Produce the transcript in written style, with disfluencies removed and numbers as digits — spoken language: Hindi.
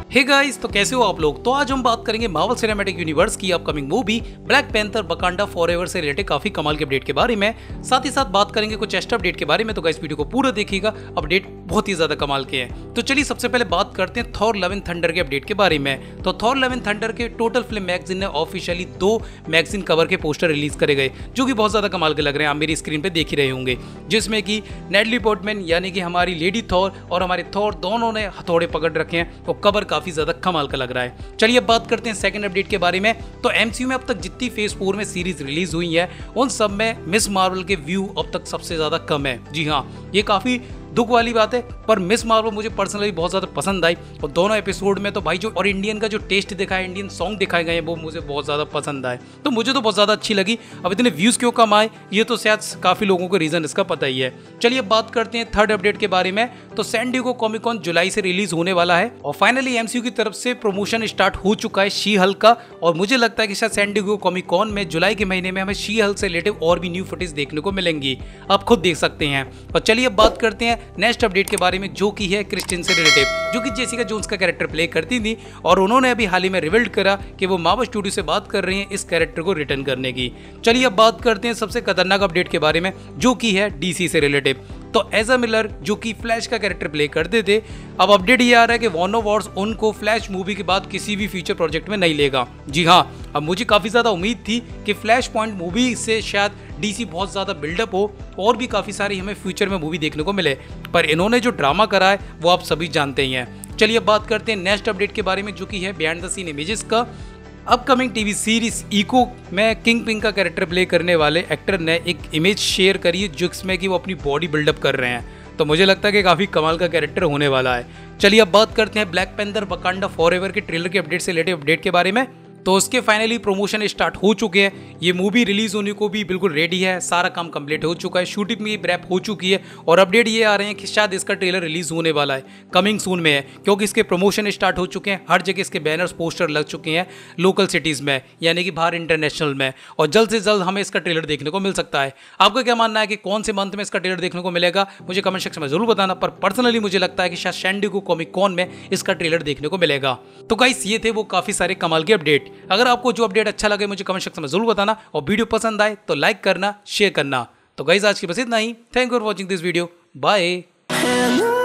हे गाइस, तो कैसे हो आप लोग। तो आज हम बात करेंगे मार्वल सिनेमैटिक यूनिवर्स की upcoming movie Black Panther Wakanda Forever से रिलेटेड काफी कमाल के अपडेट के बारे में। साथ ही साथ बात करेंगे कुछ एक्स्ट्रा अपडेट के बारे में। तो गाइस वीडियो को पूरा देखिएगा, अपडेट बहुत ही ज्यादा कमाल के हैं। तो चलिए सबसे पहले बात करते हैं थॉर लव एंड थंडर के अपडेट के बारे में। तो थॉर लव एंड थंडर के टोटल फिल्म मैगजीन ने ऑफिशियली 2 मैगजीन कवर के पोस्टर रिलीज करे गए, जो कि बहुत ज्यादा कमाल के लग रहे हैं। आप मेरी स्क्रीन पे देख ही रहे होंगे, जिसमें कि नेटली पोर्टमैन यानी कि हमारी लेडी थॉर और हमारे थॉर दोनों ने हथौड़े पकड़ रखे हैं। तो कवर काफी ज्यादा कमाल का लग रहा है। चलिए अब बात करते हैं सेकंड अपडेट के बारे में। तो एमसीयू में अब तक जितनी फेज 4 में सीरीज रिलीज हुई है, उन सब में मिस मार्वल के व्यू अब तक सबसे ज्यादा कम है। जी हाँ, ये काफी दुख वाली बात है, पर मिस मार्वल मुझे पर्सनली बहुत ज्यादा पसंद आई। और दोनों एपिसोड में तो भाई जो और इंडियन का जो टेस्ट दिखा है, इंडियन सॉन्ग दिखाए गए हैं, वो मुझे बहुत ज्यादा पसंद आए। तो मुझे तो बहुत ज्यादा अच्छी लगी। अब इतने व्यूज क्यों कम आए, ये तो शायद काफी लोगों को रीजन इसका पता ही है। चलिए अब बात करते हैं थर्ड अपडेट के बारे में। तो सैन डिएगो कॉमिक कॉन जुलाई से रिलीज होने वाला है और फाइनली एमसीयू की तरफ से प्रमोशन स्टार्ट हो चुका है शी हल्क का। और मुझे लगता है कि शायद सैन डिएगो कॉमिक कॉन में जुलाई के महीने में हमें शी हल्क से रिलेटेड और भी न्यू फुटेज देखने को मिलेंगी। आप खुद देख सकते हैं। और चलिए अब बात करते हैं नेक्स्ट अपडेट के बारे में, जो कि है क्रिस्टिन से रिलेटेड, जो कि जेसिका जोन्स का कैरेक्टर प्ले करती थी। और उन्होंने अभी हाल ही में रिवील्ड करा कि वो मार्वल स्टूडियो से बात कर रही हैं इस कैरेक्टर को रिटर्न करने की। चलिए अब बात करते हैं सबसे खतरनाक अपडेट के बारे में, जो कि है डीसी से रिलेटेड। तो एज़रा मिलर, जो कि फ्लैश का कैरेक्टर प्ले करते थे, अब अपडेट ये आ रहा है कि वार्नर ब्रॉस उनको फ्लैश मूवी के बाद किसी भी फ्यूचर प्रोजेक्ट में नहीं लेगा। जी हाँ, अब मुझे काफ़ी ज़्यादा उम्मीद थी कि फ्लैश पॉइंट मूवी से शायद डीसी बहुत ज़्यादा बिल्डअप हो और भी काफ़ी सारी हमें फ्यूचर में मूवी देखने को मिले, पर इन्होंने जो ड्रामा करा है वो आप सभी जानते ही हैं। चलिए अब बात करते हैं नेक्स्ट अपडेट के बारे में, जो कि है बिहाइंड द सीन इमेजेस का। अपकमिंग टीवी सीरीज इको में किंग पिंग का कैरेक्टर प्ले करने वाले एक्टर ने एक इमेज शेयर करी है, जिसमें कि वो अपनी बॉडी बिल्डअप कर रहे हैं। तो मुझे लगता है कि काफ़ी कमाल का कैरेक्टर होने वाला है। चलिए अब बात करते हैं ब्लैक पैंथर वकांडा फॉरएवर के ट्रेलर के अपडेट से रिलेटेड अपडेट के बारे में। तो उसके फाइनली प्रमोशन स्टार्ट हो चुके हैं। ये मूवी रिलीज होने को भी बिल्कुल रेडी है, सारा काम कंप्लीट हो चुका है, शूटिंग भी रैप हो चुकी है। और अपडेट ये आ रहे हैं कि शायद इसका ट्रेलर रिलीज होने वाला है, कमिंग सून में है, क्योंकि इसके प्रमोशन स्टार्ट हो चुके हैं। हर जगह इसके बैनर्स पोस्टर लग चुके हैं लोकल सिटीज़ में, यानी कि बाहर इंटरनेशनल में। और जल्द से जल्द हमें इसका ट्रेलर देखने को मिल सकता है। आपका क्या मानना है कि कौन से मंथ में इसका ट्रेलर देखने को मिलेगा, मुझे कमेंट सेक्शन में जरूर बताना। पर पर्सनली मुझे लगता है कि शायद सैन डिएगो कॉमिक कॉन में इसका ट्रेलर देखने को मिलेगा। तो गाइस, ये थे वो काफ़ी सारे कमाल के अपडेट। अगर आपको जो अपडेट अच्छा लगे मुझे कमेंट सेक्शन में जरूर बताना, और वीडियो पसंद आए तो लाइक करना, शेयर करना। तो गाइस आज की बस इतना ही। Thank you for watching this video. Bye.